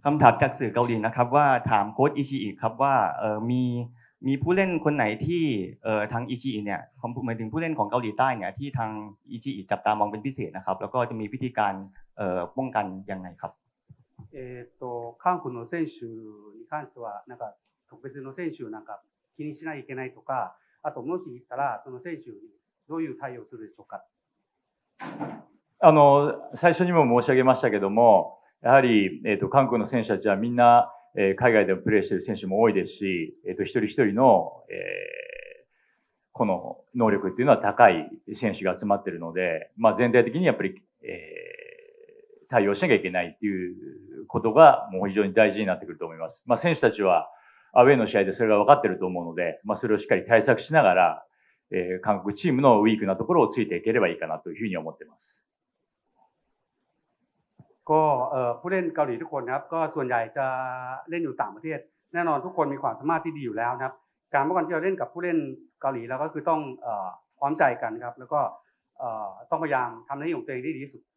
คำถามจากสื่อเกาหลีนะครับว่าถามโค้ชอิชิอิครับว่ามีผู้เล่นคนไหนที่ทางอิชิอิเนี่ยหมายถึงผู้เล่นของเกาหลีใต้เนี่ยที่ทางอิชิอิจับตามองเป็นพิเศษนะครับแล้วก็จะมีวิธีการป้องกันยังไงครับ韓国の選手に関してはなんか特別の選手をなんか気にしないといけないとか、あともしいたらその選手にどういう対応をするでしょうか。 最初にも申し上げましたけども、やはり、韓国の選手たちはみんな、海外でもプレーしている選手も多いですし、一人一人の、この能力っていうのは高い選手が集まっているので、全体的にやっぱり、対応しなきゃいけないっていうことがもう非常に大事になってくると思います。選手たちはアウェーの試合でそれが分かっていると思うので、それをしっかり対策しながら、韓国チームのウィークなところをついていければいいかなというふうに思っています。 ก็ผู้เล่นเกาหลีทุกคนนะครับก็ส่วนใหญ่จะเล่นอยู่ต่างประเทศแน่นอนทุกคนมีความสามารถที่ดีอยู่แล้วนะครับการป้องกันที่เราเล่นกับผู้เล่นเกาหลีแล้วก็คือต้องพร้อมใจกันครับแล้วก็ต้องพยายามทำหน้าที่ของตัวเองได้ดีที่สุด